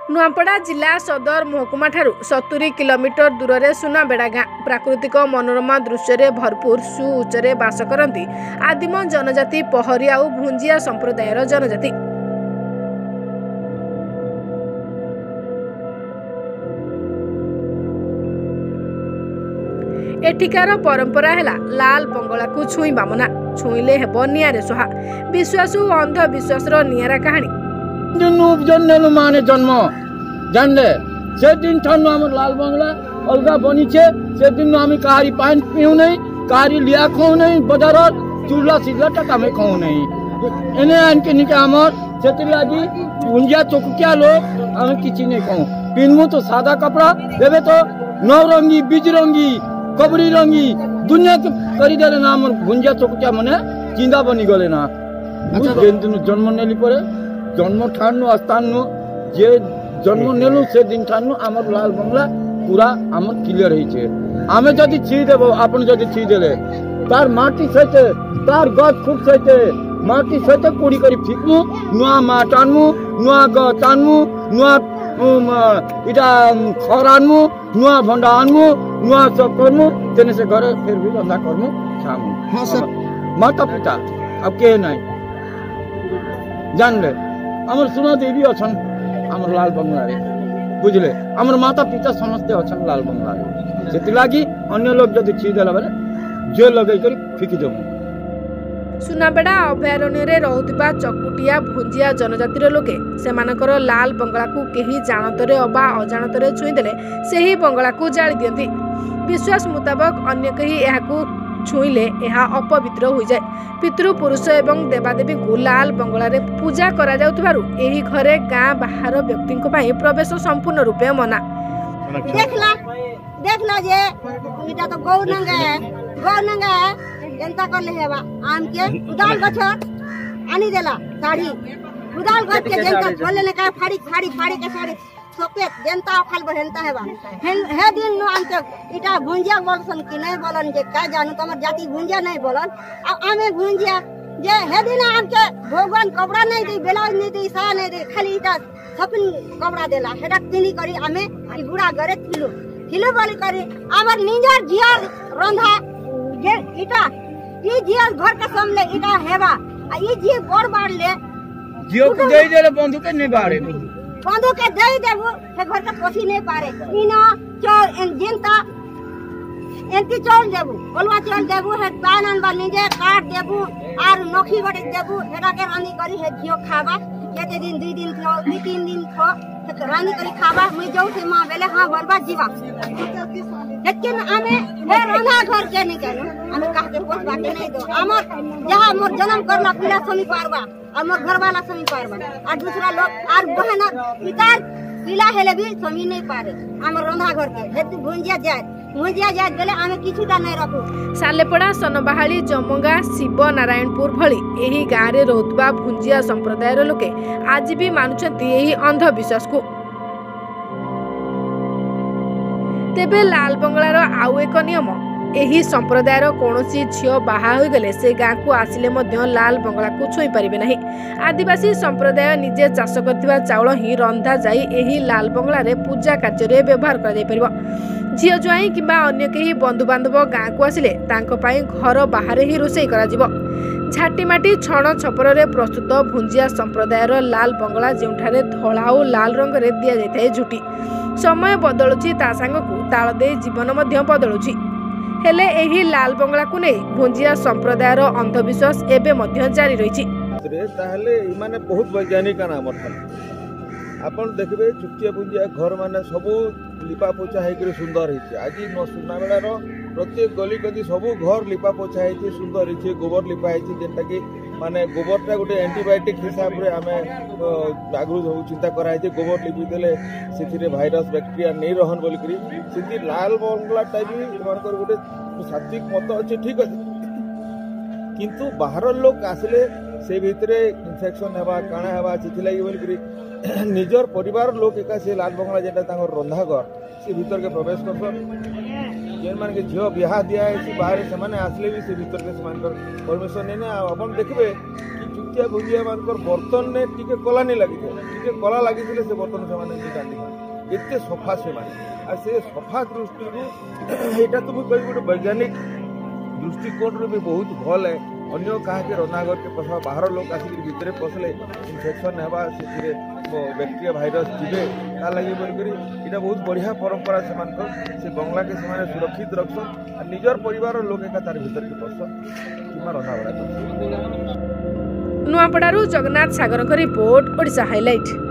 नुआपड़ा जिला सदर महकुमा ठारू 70 किलोमीटर दूर में सुनाबेड़ा गाँ प्राकृतिक मनोरमा दृश्य भरपूर सुउच्चरे बास करती आदिम जनजाति पहरिया और भुंजिया संप्रदायर जनजाति। एठिकार परंपरा है लाल बंगला को छुईबा मना, छुईले हेब निआरे सुहा। विश्वास और अंधविश्वास निआरा कहानी माने जन्म जानले से दिन ठानु आम लाल बंगला अलगा बनी से दिन आम कहारी पान पीऊ नहीं, कहारी लिया खाऊ नहीं, बजार चूल्हा सीधा टका में खाऊ नहीं। एने आनके निके आमर से लगी भुंजिया चौकिया लोग आम किसी नहीं खाऊ। पिनमु तो सादा कपड़ा देवे तो नौरंगी बिजरंगी कबरी रंगी दुनिया के करी देले ना आम भुंजिया चौकिया मने जिंदा बनी गले ना। जन्म नेली पड़े जन्म ठानु स्थान जे जन्म नेलु से दिन ठानु आमर लाल बंगला पूरा आमर क्लियर होइछे। आमे जदि छी देबो आपन जदि छी देले तार माटी सहित तार गछ खूब सहित माटी सहित कोड़ी करी फिकमु नुआ माट आनमु नुआ गछ आनमु नुआ इटा खर आनमु नुआ भंडा आनमु नुआ सब करमु तेने से घरे फिर भी रंधा करमु खामु। हां सर माता पिता अब के नहीं जानले आमर सुना देवी अछन आमर लाल बंगला रे बुझले आमर माता पिता समस्त अछन लाल बंगला रे सेति लागी अन्य लोग जदि छी देला बेले जे लगै करी फिकी देबो। सुनाबेड़ा अभयारण्य रे रहुतिबा चकुटिया भुंजिया जनजातिर लोके सेमानकर लाल बंगला को केही जानतरे अबा अजानतरे छुई देले सेही बंगला को जाली दियंती। विश्वास मुताबक अन्य केही एहाकू छुईले यह अपवित्र हो जाए। पितृपुरुष एवं देवादेवी को लाल बंगला रे पूजा करा जाउथबारु एही घरे गाँ बाहर व्यक्ति प्रवेश संपूर्ण रूपे मना। देखला जे इटा तो गौनंगा है जनता कर ले हेबा आम के उदाल गछ आनी देला साड़ी उदाल गछ के जनता बोले ने का फाड़ी के साड़ी सफेद जनता खाल बहनता हेबा हे दिन नो अंत इटा भुंजिया बोलसन कि नहीं बोलन जे का जानू तमर जाति भुंजिया नहीं बोलन अब आमे भुंजिया जे हे दिन आम के भगवान कपड़ा नहीं दे ब्लाउज नहीं दे सा नहीं दे खाली इटा सपिन कपड़ा देला हेडा तिनी करी आमे ई बुढ़ा गरे थिलु बोली करी आमर निजर जियर रंधा जे इटा ई जियर घर के सामने इटा हेबा आ ई जी बड़ बाड़ ले जियो के दे देले बंधु के नहीं बाड़े बंधु के दे देबो हे घर के पोसी नहीं पारे इनो चोर इन जिनता एंती चोर देबो बोलवा चोर देबो हे पान अनबा निजे काट देबो आर नोखी बटे देबो हेडा के रानी करी हे जियो खाबा केते दिन 2 दिन खो 3 दिन खो रानी करी खाबा मुई जाऊ से मां बेले हां बर्बाद जीवा लेकिन आमे हे रंधा घर के नहीं कहनो आमे कह के पोस बाटे नहीं दो हमर जहां मोर जन्म करला पिला समी पारबा और मोर घर वाला समी पारबा और दूसरा लोग और बहन पितार पिला हेले भी समी नहीं पारे हमर रंधा घर के हे तू भुंजिया जाय गले आमे किछुटा नहीं रखू। सालेपड़ा सनबाहाली जमगा शिव नारायणपुर भली एही गाँ रे रहुतबा भुंजिया संप्रदायर लोके आज भी मानुछंती एही अंधविश्वास को। तेबे लाल बंगलार आउ एक नियम एही संप्रदायर कौनसी झियो बाहा हो गले से गाँ को आसिले मध्य लाल बंगला को छुई परिबे नहीं। आदिवासी संप्रदाय निजे चाष करथिबा चाउल ही रंधा जाई एही लाल बंगला रे पूजा कार्य रे व्यवहार करा जाय परिबो। झियो ज्वाई किंबा अन्य केही बंधु बांधव गाँ को आसिले तांको पाई घर बाहर ही रोषेई करा जिवो। झाटीमाटी छण छपर रे प्रस्तुत भुंजिया संप्रदायर लाल बंगला जेउठारे धळा और लाल रंग रे दिया जाय झुटी। समय बदलुची ता सांगकू ताल दे जीवन मध्य बदलुची हेले एही लाल बंगला को नै भुंजिया संप्रदायर अंधविश्वास एबे मध्य जारी रहिछि। ताहले माने बहुत वैज्ञानिक नाम आपन देखबे चुटिया भुंजिया घर माने सब लिपा पोछा हेकरे सुंदर हिचे। आज न सुनाबेड़ार प्रत्येक गली गदी सब घर लिपा पोछा हेचे सुंदर हिचे गोबर लिपा हेचे जेंटा कि माने गोबरटा गोटे एंटीबायोटिक हिसाब रे आमे आगु चिंता करा हेचे गोबर लिपि देले सेथिरे भाइरस बैक्टीरिया नै रहन बोली करी सेति लाल बंगला टाइप मानकर गोटे सात्विक मत अछि ठीक अछि किंतु बाहर लोग आसले से भितरे इन्फेक्शन हेबा काना हेबा सेति लागि बोली करी निजर परिवार लोग एका से लाल बंगला जेटा तांगर रंधा घर से भीतर के प्रवेश करसन जेन मान के झियो बिहा दिया है बाहर से माने आसले भी से भीतर के समान कर परमिशन ने अपन देखबे कि चुटिया भुजिया मान कर बर्तन ने टिके कला नहीं लगी जे कला लगी से बर्तन से माने गांधी एते सफा से माने आ से सफा दृष्टि एटा तो मुझे गोटे वैज्ञानिक दृष्टिकोण भी बहुत भल है। अन्य कहा रंधाघर के पसा बाहर लोक आसिक भितर पसले इनफेक्शन हेबा से बैक्टेरिया भाइरस जीवे ता लगे बोलकर इटा बहुत बढ़िया परंपरा से बंगला के से सुरक्षित रखसन निजर परिवार लोक एका तार भीतर के पसन किमा रंधा बड़ा। नुआपड़ारू जगन्नाथ सागर रिपोर्ट ओडिशा हाइलाइट।